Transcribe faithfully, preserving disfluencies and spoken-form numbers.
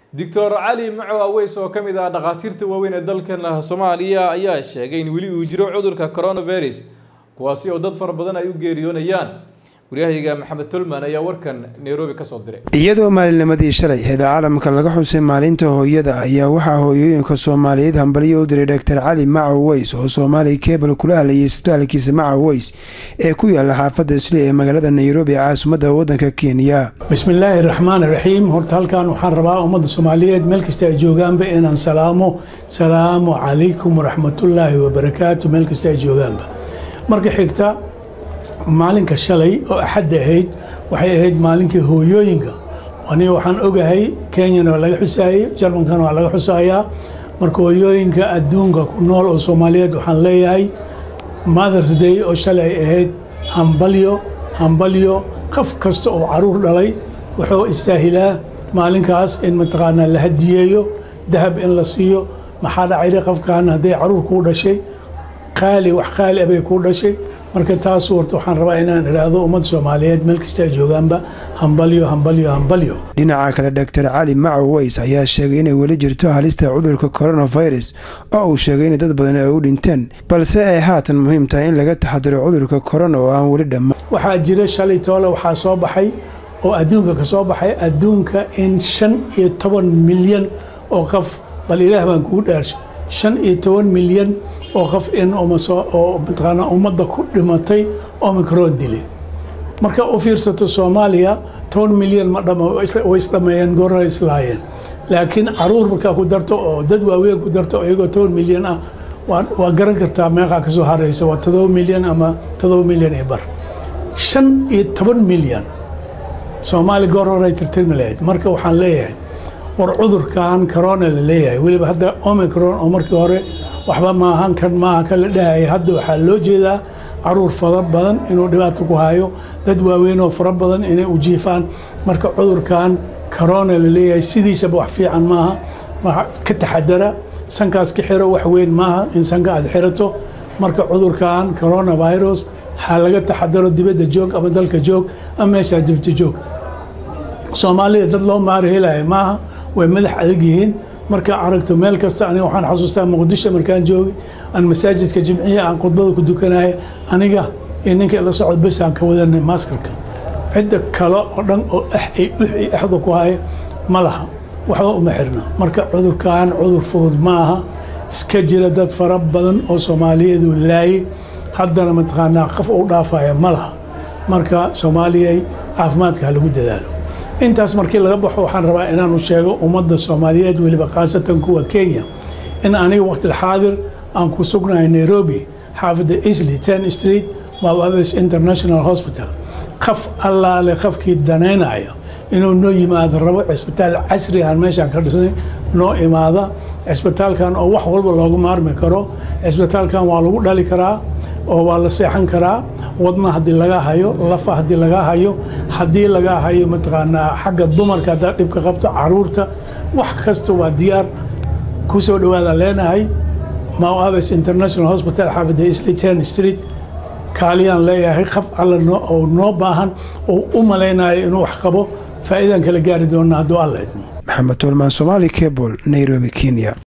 دكتور علي معه أويس وكم إذا دقاتيرت وين الدلكن الصومالية أيها الشيء ولي ويجروا عذر كورونا فيروس كواسي ودد فربضنا يجريون أيان وليه محمد تلمان أيها وركن نيروبي كصدري iyadoo maalinimadii shalay heeda caalamka laga xusay maalinta hooyada ayaa waxa hooyooyinka Soomaaliyeed hambaliyo u diray Doctor Cali Maca Uways oo Soomaali Cable kula hadlayay isbitaalkiisa Maca Uways ee ku yaala xaafadda Isli ee magaalada Nairobi caasimadda waddanka Kenya. Bismillahir Rahmanir Rahim. Horta halkan waxaan rabaa ummadda Soomaaliyeed meel kasta ay joogaanba inaan salaamo salaamu calaykum wa rahmatullaahi wa barakaatuh meel kasta ay joogaanba. Marka xigta maalinka shalay oo axad ahayd waxay ahayd maalinkii hooyooyinka aniga waxaan ogahay Kenya oo laga xusaayay Jarmalkan waa laga xusaaya marka hooyooyinka adduunka ku nool oo Soomaaliyeed waxaan leeyahay Mother's Day oo shalay ahayd hambalyo hambalyo qof kasta oo caruur dhalay wuxuu istaahilaa maalinkaas in mataqaana la hadiyeeyo dahab in la siiyo maxaa dhacay qofkan haday caruur ku dhashay qaali wax qaali abay ku dhashay marka taas warto waxaan rabaa inaan iraado ummad Soomaaliyeed meel kasta ay joogaanba hambalyo hambalyo hambalyo. Dhinaca kale Doctor Cali Maca Uways ayaa sheegay inay wali jirto halista cudurka coronavirus oo uu sheegay in dad badan ay u dhinteen balse ay haatan muhiim tahay in laga taxadaro cudurka corona oo aan wali dhamaan. Waxaa jira shalay toole waxaa soo baxay oo adduunka ka soo baxay adduunka in shan iyo toban milyan oo qof bal Ilaah baan ku dhaarshay shan iyo toban milyan oo qof in oo mataqaana ummadda ku dhimatay Omicron dilay marka u fiirsato Soomaaliya toban milyan ma dhamo way isdhameeyeen goor islaayeen laakiin caruur marka ku darto oo dad waaweyn ku darto iyagoo toban milyan ah waa garan kartaa meeqa ka soo haraysa waa todoba milyan ama todoba milyan ee bar shan iyo toban milyan Soomaali goor hore tirtirmi lahayd marka waxaan leeyahay war cudurkan corona la leeyahay waliba hadda Omicron oo markii hore waxba ma ahan kan ma kala dhahay hadda waxa loo jeedaa caruur fara badan inuu dhibaato ku hayo dad waaweyn oo fara badan inay u jiifaan marka cudurkan corona la leeyahay sidiisa wax fiican maaha waxa ka taxadara sankaas ka xiro wax weyn maaha in sanka aad xirato marka cudurkan coronavirus ha laga taxadaro dibadda joog ama dalka joog ama meesha dibadda joog Soomaaliya dad loo maareelay maaha way madax adag yihiin marka aragto meel kasta aniga waxaan xasuustaa Muqdisho markaan joogay aan masaajidka jimciye aan khudbada ku dukanay aniga in ninka la socod bas aan ka wadanay maskarka cid kale oo dhan oo ah ay wixii ahdo ku hay malaha waxa uma xirna marka cudurkan cudur fudud maaha iska jira dad fara badan oo Soomaaliyeed u laayay haddana ma taqaanaa qof u dhaafaya malaha marka Soomaaliyeey caafimaadka lagu dadaalo intaas markii laga baxo waxaan rabaa inaan u sheego ummadda Soomaaliyeed waliba qaasatan kuwa Kenya in aniga waqti xaadir aan ku sugnahay Nairobi xaafadda Isli ten Street Maca Uways International Hospital qaf alla le qafkii danaynayo inuu noo yimaado rabo isbitaal casri ah meesha ka dhisnay noo imaada isbitaalkan oo wax walba loogu maarmi karo isbitaalkan waa lagu dhali karaa oo waa la seexan karaa wadna hadii laga hayo lafa hadii laga hayo hadii laga hayo mataqaana xagga dumarka dad dhibka qabto caruurta wax kasta waa diyaar ku soo dhawaada leenahay Maca Uways International Hospital xaafadda Isli ten Street kaaliyaan leeyahay qaf alla oo noo baahan oo u maleynayo inuu wax qabo faa'iidan kala gaari doona haduu alla idmo. Maxamed Tolman, Somali Cable, Nairobi, Kenya.